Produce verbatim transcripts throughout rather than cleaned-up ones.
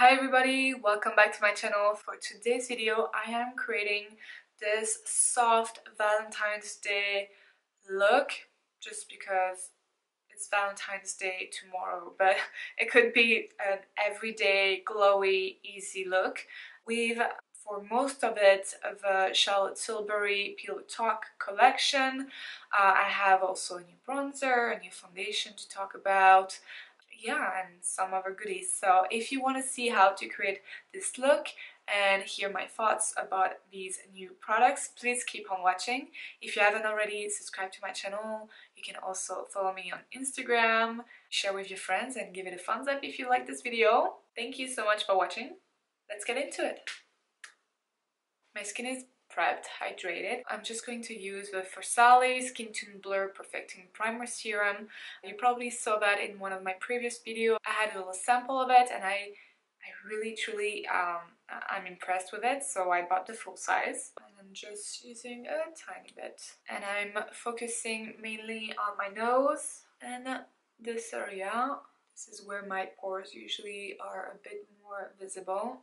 Hi everybody, welcome back to my channel. For today's video I am creating this soft Valentine's Day look just because it's Valentine's Day tomorrow, but it could be an everyday glowy easy look. We've for most of it the Charlotte Tilbury Pillow Talk collection. Uh, I have also a new bronzer, a new foundation to talk about. Yeah, and some other goodies. So if you want to see how to create this look and hear my thoughts about these new products, please keep on watching. If you haven't already, subscribe to my channel. You can also follow me on Instagram, share with your friends, and give it a thumbs up if you like this video. Thank you so much for watching. Let's get into it. My skin is prepped, hydrated. I'm just going to use the Flawless Skin Tone Blur Perfecting Primer Serum. You probably saw that in one of my previous videos. I had a little sample of it and I I really truly um, I'm impressed with it, so I bought the full size. And I'm just using a tiny bit. And I'm focusing mainly on my nose and this area. This is where my pores usually are a bit more visible.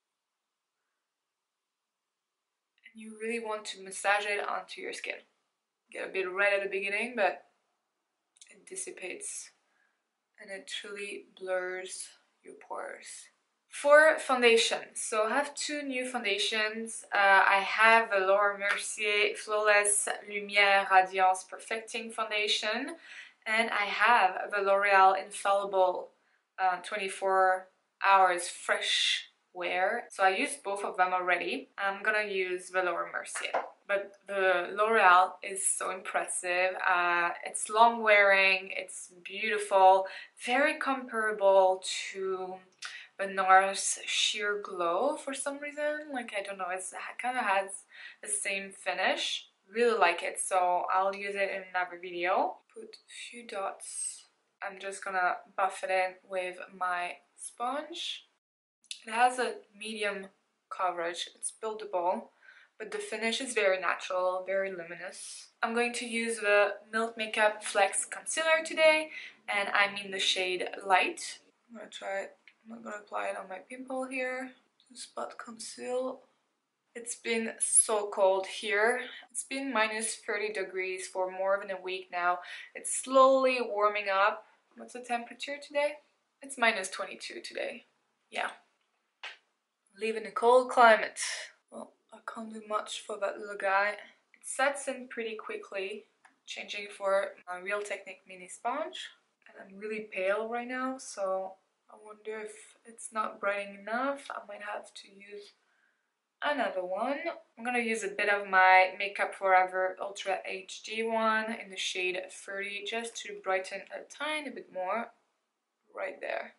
You really want to massage it onto your skin. Get a bit red at the beginning, but it dissipates and it truly blurs your pores. For foundation, so I have two new foundations. Uh, I have the Laura Mercier Flawless Lumiere Radiance-Perfecting foundation, and I have the L'Oreal Infallible uh, twenty-four hours fresh wear. So I used both of them already. I'm gonna use the Laura Mercier, but the L'Oreal is so impressive. Uh, it's long wearing, it's beautiful, very comparable to the NARS Sheer Glow for some reason. Like, I don't know, it's, it kind of has the same finish. Really like it, so I'll use it in another video. Put a few dots. I'm just gonna buff it in with my sponge. It has a medium coverage, it's buildable, but the finish is very natural, very luminous. I'm going to use the Milk Makeup Flex Concealer today, and I'm in the shade Light. I'm gonna try it. I'm not gonna apply it on my pimple here. Spot conceal. It's been so cold here. It's been minus thirty degrees for more than a week now. It's slowly warming up. What's the temperature today? It's minus twenty-two today. Yeah. Live in a cold climate. Well, I can't do much for that little guy. It sets in pretty quickly. Changing for my Real Technique mini sponge. And I'm really pale right now, so I wonder if it's not brightening enough. I might have to use another one. I'm gonna use a bit of my Makeup Forever Ultra H D one in the shade thirty just to brighten a tiny bit more right there.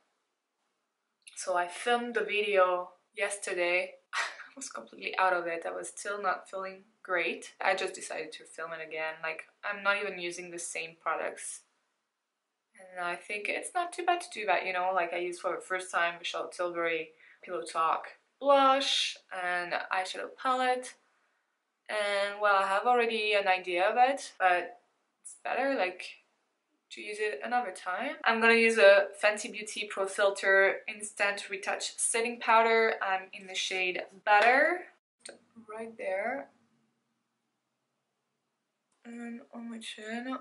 So I filmed the video yesterday. I was completely out of it. I was still not feeling great. I just decided to film it again. Like, I'm not even using the same products. And I think it's not too bad to do that, you know? Like, I used for the first time the Charlotte Tilbury Pillow Talk blush and eyeshadow palette. And, well, I have already an idea of it, but it's better, like, to use it another time. I'm gonna use a Fenty Beauty Pro Filter Instant Retouch Setting Powder. I'm in the shade Butter, right there. And on my chin.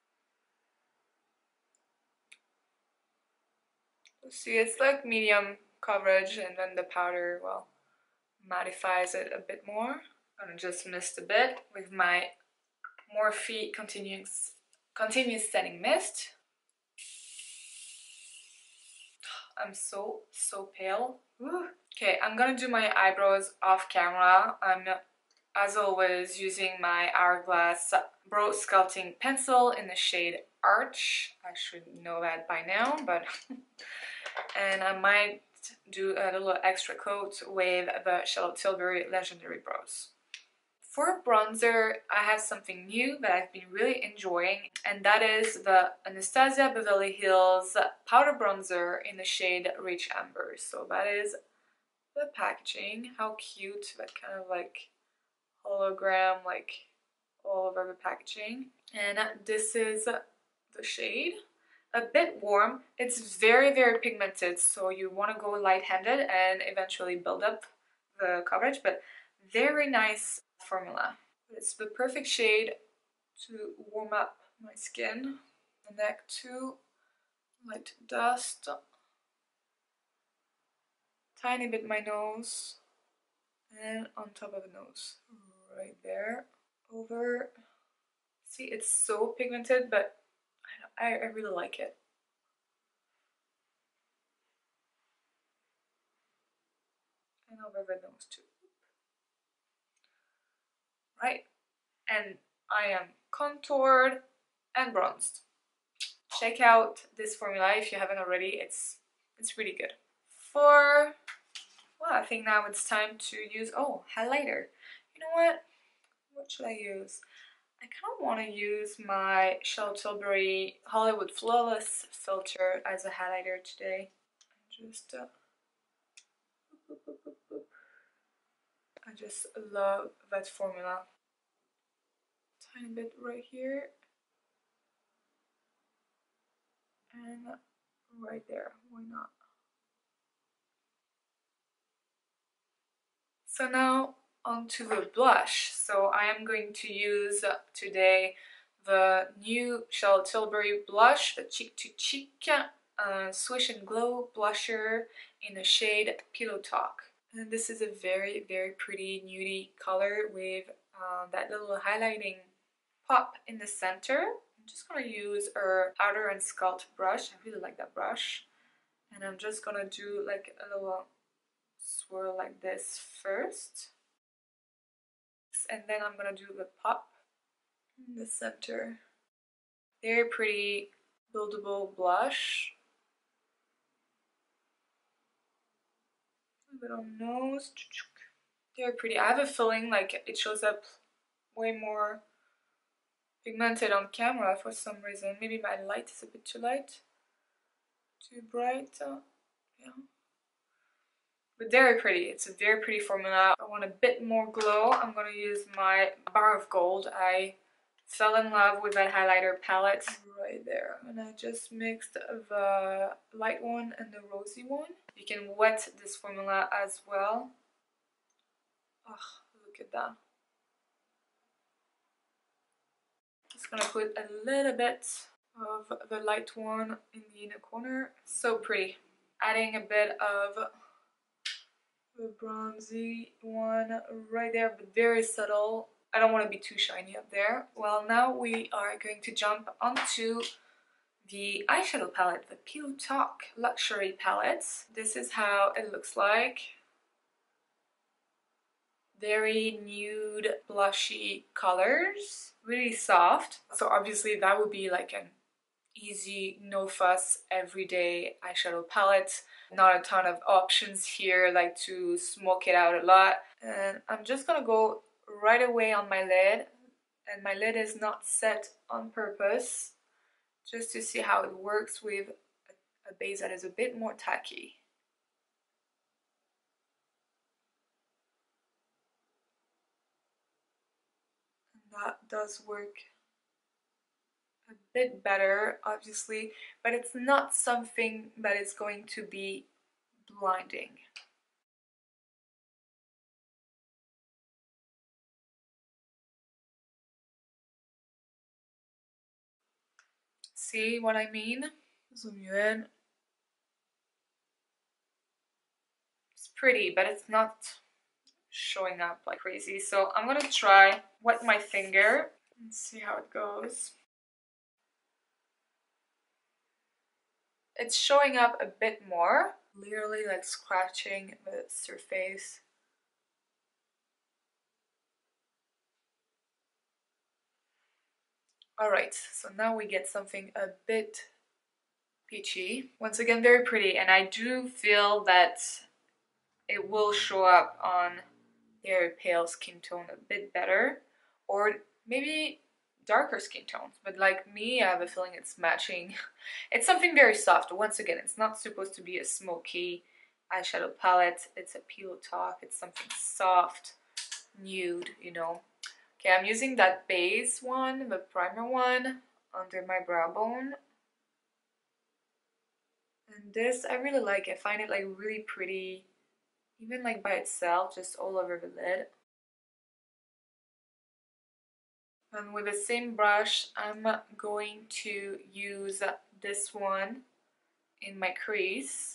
See, it's like medium coverage, and then the powder, well, mattifies it a bit more. I'm gonna just mist a bit with my Morphe Continuous Continuous Setting Mist. I'm so, so pale. Woo. Okay, I'm gonna do my eyebrows off camera. I'm, as always, using my Hourglass Brow Sculpting Pencil in the shade Arch. I should know that by now, but... and I might do a little extra coat with the Charlotte Tilbury Legendary Brows. For bronzer, I have something new that I've been really enjoying, and that is the Anastasia Beverly Hills Powder Bronzer in the shade Rich Amber. So that is the packaging. How cute, that kind of like hologram, like all over the packaging. And this is the shade. a bit warm. It's very, very pigmented, so you want to go light-handed and eventually build up the coverage, but very nice formula. It's the perfect shade to warm up my skin, the neck too, light dust, tiny bit my nose, and on top of the nose, right there, over. See, it's so pigmented, but I, I really like it. And over the nose too. Right, and I am contoured and bronzed. Check out this formula if you haven't already. It's it's really good. For well, I think now it's time to use oh highlighter. You know what? What should I use? I kind of want to use my Charlotte Tilbury Hollywood Flawless filter as a highlighter today. Just uh, I just love that formula. Tiny bit right here and right there. Why not? So now onto the blush. So I am going to use today the new Charlotte Tilbury blush, the Cheek to Cheek uh, Swish and Glow blusher in the shade Pillow Talk. And this is a very, very pretty nudie color with uh, that little highlighting pop in the center. I'm just gonna use a powder and sculpt brush. I really like that brush. And I'm just gonna do like a little swirl like this first. And then I'm gonna do the pop in the center. Very pretty buildable blush. A bit on nose. Very pretty. I have a feeling like it shows up way more pigmented on camera for some reason. Maybe my light is a bit too light, too bright. Uh, yeah. But very pretty. It's a very pretty formula. I want a bit more glow. I'm gonna use my Bar of Gold. I fell in love with that highlighter palette right there. And I just mixed the light one and the rosy one. You can wet this formula as well. Oh, look at that. Just gonna put a little bit of the light one in the inner corner. So pretty. Adding a bit of the bronzy one right there, but very subtle. I don't want to be too shiny up there. Well, now we are going to jump onto the eyeshadow palette, the Pillow Talk Luxury Palette. This is how it looks like. Very nude, blushy colors, really soft. So obviously that would be like an easy, no fuss, everyday eyeshadow palette. Not a ton of options here, like to smoke it out a lot. And I'm just gonna go right away on my lid, and my lid is not set on purpose, just to see how it works with a base that is a bit more tacky. And that does work a bit better, obviously, but it's not something that is going to be blinding. See what I mean? Zoom you in. It's pretty, but it's not showing up like crazy. So I'm gonna try wet my finger and see how it goes. It's showing up a bit more, literally like scratching the surface. Alright, so now we get something a bit peachy. Once again, very pretty, and I do feel that it will show up on very pale skin tone a bit better, or maybe darker skin tones, but like me, I have a feeling it's matching. It's something very soft. Once again, it's not supposed to be a smoky eyeshadow palette. It's a Pillow Talk. It's something soft, nude, you know. Okay, I'm using that base one, the primer one, under my brow bone. And this, I really like it. I find it like really pretty, even like by itself, just all over the lid. And with the same brush, I'm going to use this one in my crease.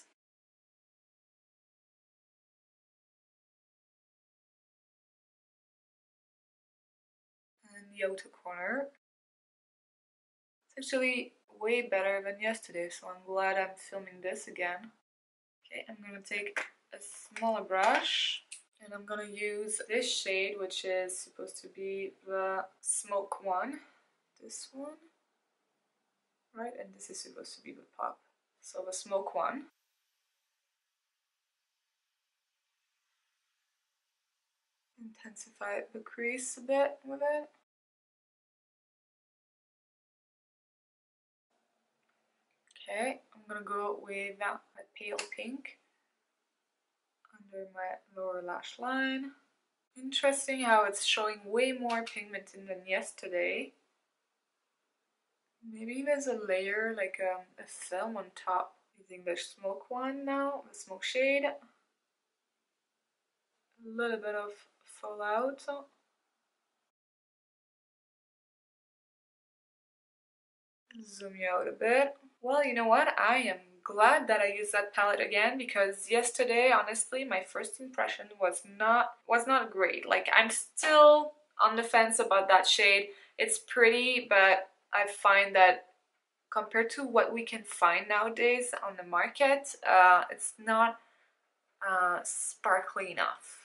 And the outer corner. It's actually way better than yesterday, so I'm glad I'm filming this again. Okay, I'm gonna take a smaller brush and I'm gonna use this shade, which is supposed to be the smoke one. This one, right? And this is supposed to be the pop. So the smoke one. Intensify the crease a bit with it. Okay, I'm gonna go with that pale pink under my lower lash line. Interesting how it's showing way more pigment in than yesterday. Maybe there's a layer, like um, a film on top. Using the smoke one now, the smoke shade. A little bit of fallout. Zoom you out a bit. Well, you know what? I am glad that I used that palette again, because yesterday, honestly, my first impression was not was not great. Like, I'm still on the fence about that shade. It's pretty, but I find that compared to what we can find nowadays on the market, uh, it's not uh, sparkly enough.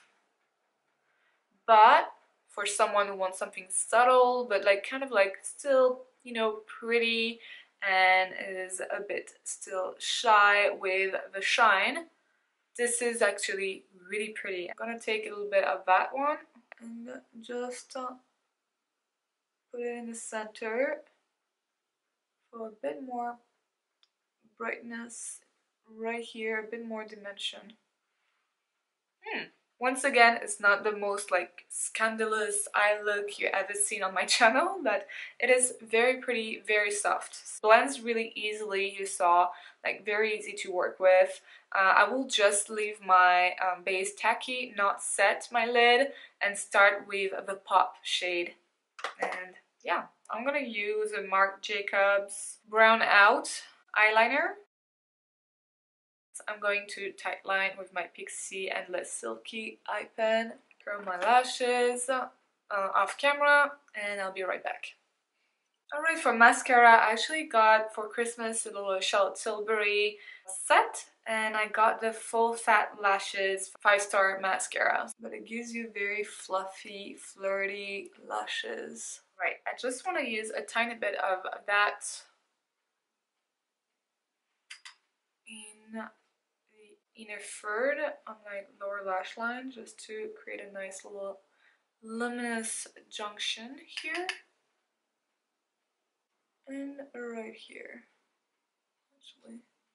But for someone who wants something subtle, but like kind of like still, you know, pretty, and is a bit still shy with the shine, this is actually really pretty. I'm gonna take a little bit of that one and just uh, put it in the center for a bit more brightness right here, a bit more dimension. Hmm. Once again, it's not the most like scandalous eye look you ever seen on my channel, but it is very pretty, very soft. Blends really easily, you saw, like very easy to work with. Uh, I will just leave my um, base tacky, not set my lid, and start with the pop shade. And yeah, I'm gonna use a Marc Jacobs Brown Out eyeliner. I'm going to tight line with my Pixie Endless Silky eye pen, curl my lashes uh, off camera, and I'll be right back. Alright, for mascara, I actually got for Christmas a little Charlotte Tilbury set, and I got the Full Fat Lashes five star mascara. But it gives you very fluffy, flirty lashes. Right, I just want to use a tiny bit of that in inner third on my lower lash line, just to create a nice little luminous junction here and right here actually.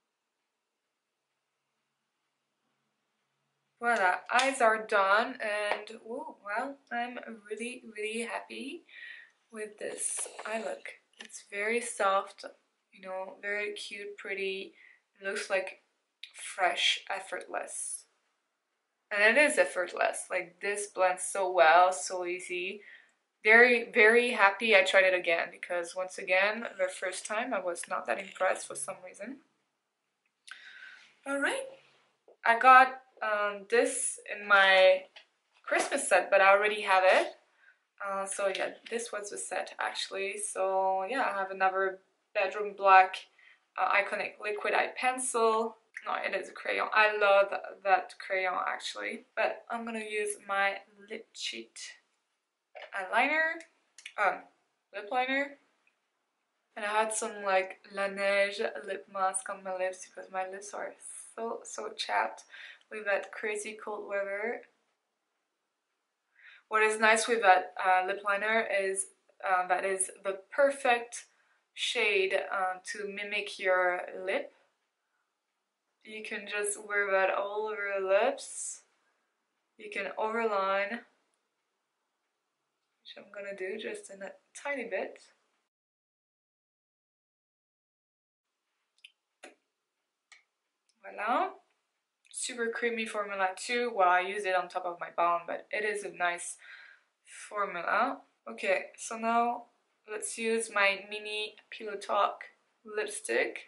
Voila, eyes are done, and oh well, I'm really really happy with this eye look. It's very soft, you know, very cute, pretty. It looks like fresh, effortless. And it is effortless. Like, this blends so well, so easy. Very, very happy I tried it again, because once again, the first time I was not that impressed for some reason. Alright, I got um, this in my Christmas set, but I already have it. Uh, so yeah, this was the set actually. So yeah, I have another Bedroom Black uh, Iconic Liquid Eye Pencil. No, it is a crayon. I love that crayon actually. But I'm gonna use my lip cheat eyeliner, um, lip liner. And I had some like La Neige lip mask on my lips because my lips are so, so chapped with that crazy cold weather. What is nice with that uh, lip liner is uh, that is the perfect shade uh, to mimic your lip. You can just wear that all over your lips. You can overline, which I'm gonna do just in a tiny bit. Voila. Super creamy formula too. Well, I use it on top of my balm, but it is a nice formula. Okay, so now let's use my mini Pillow Talk lipstick.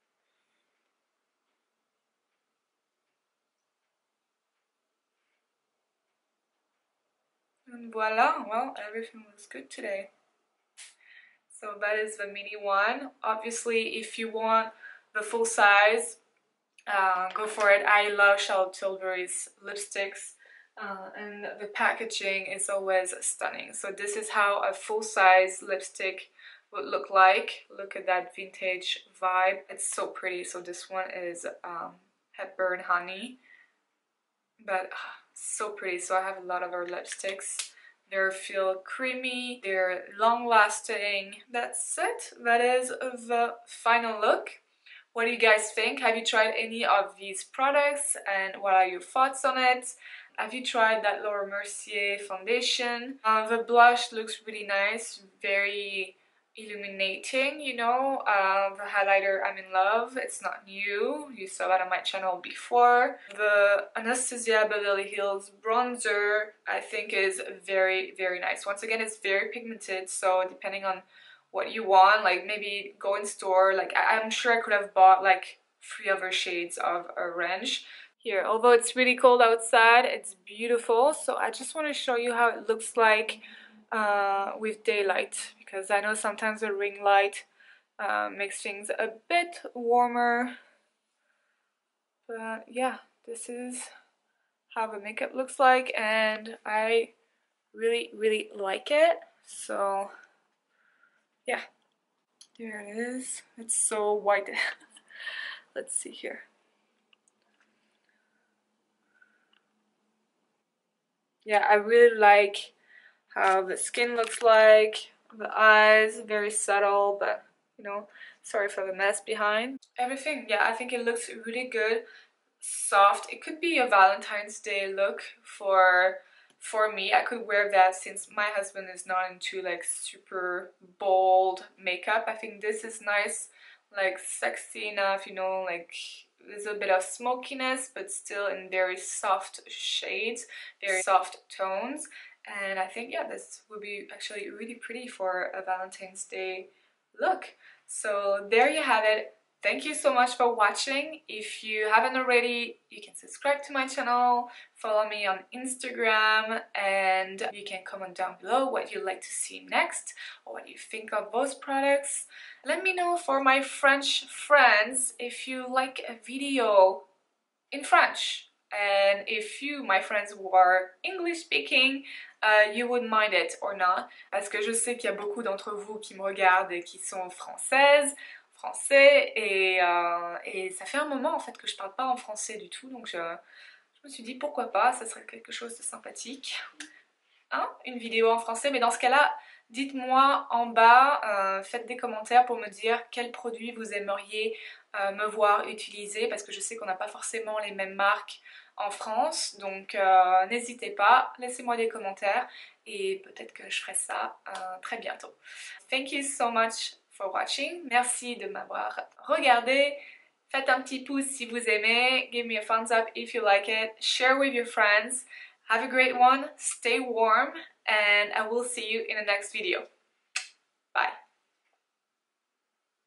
And voila, well, everything looks good today. So that is the mini one. Obviously, if you want the full size, uh, go for it. I love Charlotte Tilbury's lipsticks. Uh, and the packaging is always stunning. So this is how a full-size lipstick would look like. Look at that vintage vibe. It's so pretty. So this one is um, Hepburn Honey, but uh, so pretty. So I have a lot of her lipsticks. They feel creamy, they're long-lasting. That's it. That is the final look. What do you guys think? Have you tried any of these products and what are your thoughts on it? Have you tried that Laura Mercier foundation? Uh, the blush looks really nice, very illuminating, you know. Uh, the highlighter, I'm in love. It's not new. You saw that on my channel before. The Anastasia Beverly Hills bronzer, I think, is very, very nice. Once again, it's very pigmented, so depending on what you want, like maybe go in store. Like I I'm sure I could have bought like three other shades of orange. Here, although it's really cold outside, it's beautiful. So I just want to show you how it looks like uh, with daylight, because I know sometimes the ring light uh, makes things a bit warmer. But yeah, this is how the makeup looks like, and I really, really like it. So yeah, there it is. It's so white. Let's see here. Yeah, I really like how the skin looks like, the eyes, very subtle, but you know, sorry for the mess behind. Everything, yeah, I think it looks really good, soft. It could be a Valentine's Day look for for me. I could wear that since my husband is not into like super bold makeup. I think this is nice, like sexy enough, you know, like there's a bit of smokiness but still in very soft shades, very soft tones. And I think, yeah, this would be actually really pretty for a Valentine's Day look. So there you have it. Thank you so much for watching. If you haven't already, you can subscribe to my channel, follow me on Instagram, and you can comment down below what you'd like to see next or what you think of those products. Let me know for my French friends if you like a video in French. And if you, my friends who are English speaking, uh, you would mind it or not. Parce que je sais qu'il y a beaucoup d'entre vous qui me regardent et qui sont françaises, français, et, euh, et ça fait un moment en fait que je parle pas en français du tout, donc je, je me suis dit pourquoi pas, ça serait quelque chose de sympathique. Hein, une vidéo en français, mais dans ce cas-là, dites-moi en bas, euh, faites des commentaires pour me dire quels produits vous aimeriez euh, me voir utiliser, parce que je sais qu'on n'a pas forcément les mêmes marques en France, donc euh, n'hésitez pas, laissez-moi des commentaires et peut-être que je ferai ça euh, très bientôt. Thank you so much for watching, merci de m'avoir regardé. Faites un petit pouce si vous aimez, give me a thumbs up if you like it, share with your friends. Have a great one, stay warm, and I will see you in the next video. Bye.